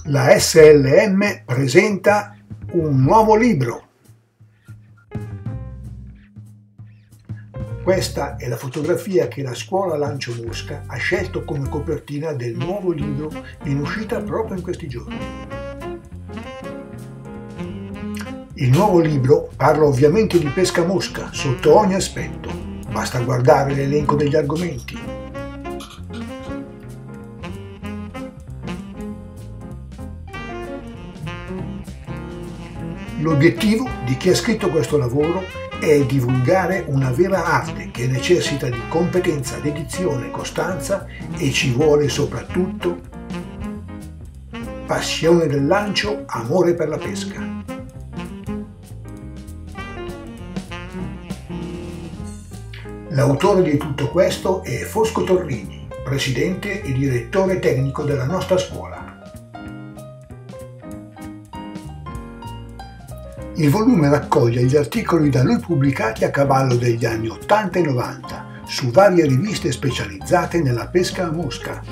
La SLM presenta un nuovo libro. Questa è la fotografia che la scuola Lancio Mosca ha scelto come copertina del nuovo libro in uscita proprio in questi giorni. Il nuovo libro parla ovviamente di pesca a mosca sotto ogni aspetto. Basta guardare l'elenco degli argomenti. L'obiettivo di chi ha scritto questo lavoro è divulgare una vera arte che necessita di competenza, dedizione, costanza e ci vuole soprattutto passione del lancio, amore per la pesca. L'autore di tutto questo è Fosco Torrini, presidente e direttore tecnico della nostra scuola. Il volume raccoglie gli articoli da lui pubblicati a cavallo degli anni 80 e 90 su varie riviste specializzate nella pesca a mosca.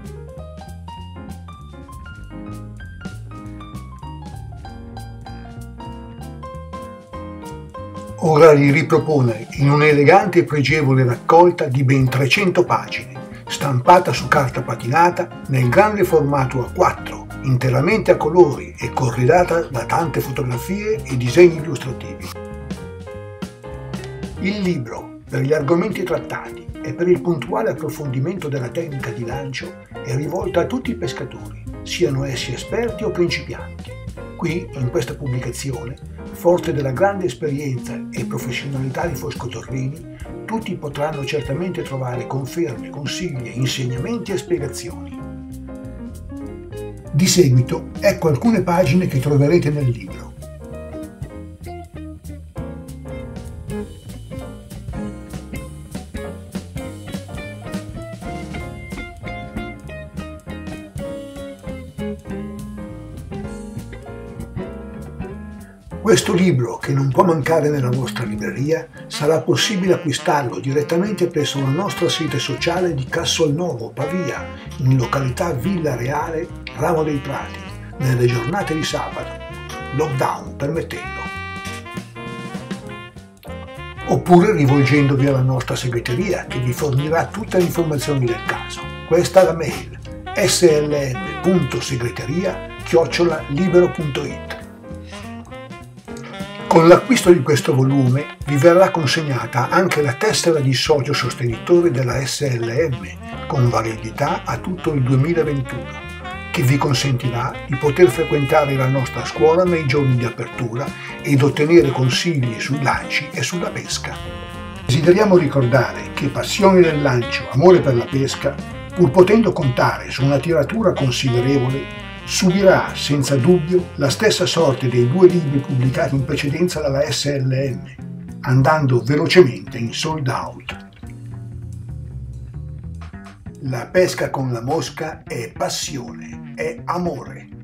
Ora li ripropone in un'elegante e pregevole raccolta di ben 300 pagine, stampata su carta patinata nel grande formato A4, interamente a colori e corredata da tante fotografie e disegni illustrativi. Il libro, per gli argomenti trattati e per il puntuale approfondimento della tecnica di lancio, è rivolto a tutti i pescatori, siano essi esperti o principianti. Qui, in questa pubblicazione, forte della grande esperienza e professionalità di Fosco Torrini, tutti potranno certamente trovare conferme, consigli, insegnamenti e spiegazioni. Di seguito, ecco alcune pagine che troverete nel libro. Questo libro, che non può mancare nella vostra libreria, sarà possibile acquistarlo direttamente presso la nostra sede sociale di Cassolnovo, Pavia, in località Villa Reale, Ramo dei Prati, nelle giornate di sabato, lockdown permettendo. Oppure rivolgendovi alla nostra segreteria che vi fornirà tutte le informazioni del caso. Questa è la mail slm.segreteria@libero.it. Con l'acquisto di questo volume vi verrà consegnata anche la tessera di socio sostenitore della SLM, con validità a tutto il 2021, che vi consentirà di poter frequentare la nostra scuola nei giorni di apertura ed ottenere consigli sui lanci e sulla pesca. Desideriamo ricordare che passione del lancio, amore per la pesca, pur potendo contare su una tiratura considerevole, subirà senza dubbio la stessa sorte dei due libri pubblicati in precedenza dalla SLM, andando velocemente in sold out. La pesca con la mosca è passione, è amore.